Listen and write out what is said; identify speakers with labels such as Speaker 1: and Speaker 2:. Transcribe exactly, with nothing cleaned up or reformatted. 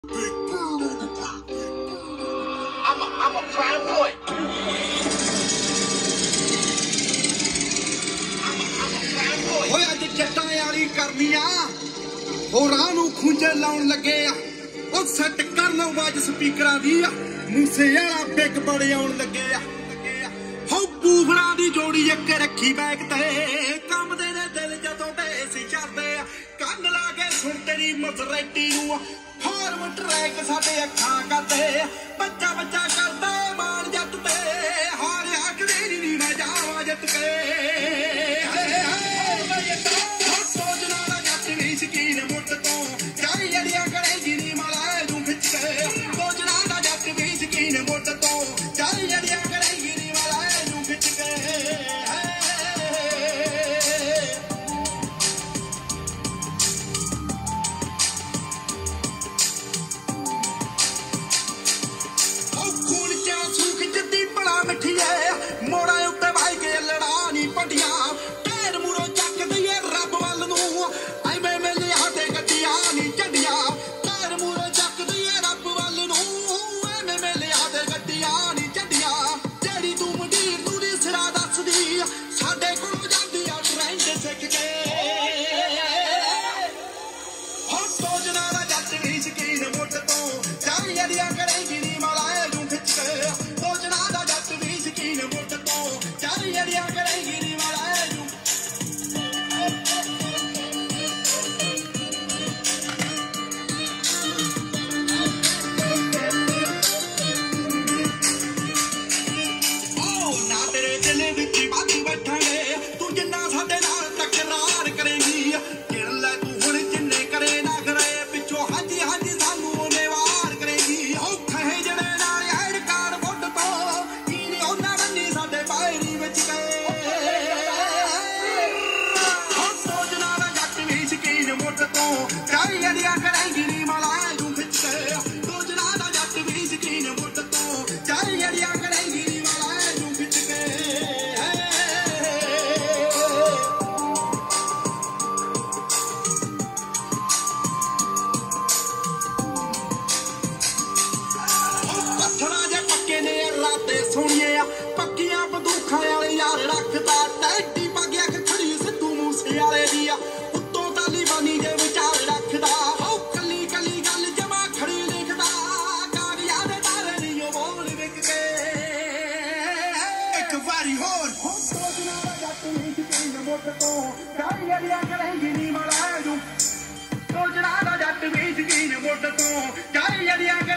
Speaker 1: I'm a, I'm a prime boy.
Speaker 2: होए अज जट्टां यारी करनी आ होरां नूं खूंजे लाउण लगे आ ओ सैट करन आवाज स्पीकरां दी आ मूसे वाला बिग बड़े आउण लगे आ हो बूफड़ां दी जोड़ी इक रखी बैग ते कंबदे ने दिल जदों बेस चलदे आ कंन ला के सुण तेरी मसरैटी नूं फार्म ट्रैक साडे अखां करदे बच्चा बच्चा करदा मान जट ते हारिया कदेरी नी मैं जावां जट के शकीन मुट तो चाई जड़ियां करेगी नी मलाई तू खिच के सोचना ना जट भी शकीन मुट तो चाई जड़ियां करेगी नी मलाई तू खिच के ओ खून चा सूख जद्दी बड़ा मिठी है मोड़ा उत्ते भाई के लड़ा नी पटिया ढेर मुड़ो चक दईए रब वल नूं पक्कियां बंदूखां वाले यार रखदा टैटी पगिया के खड़ी सिद्धू मूसे वाले दी उत्तों तालीबानी दे विचार रखदा हो कली कली गल जमा खड़ी लिखदा कागज़ां दे तारे नी बोल विक के एक वारी होर हो सोचना जट नी शकीन मुट तो चाई जड़ियां करेंगी नी मलाई तू सोचना जट नी शकीन मुट तो चाई जड़ियां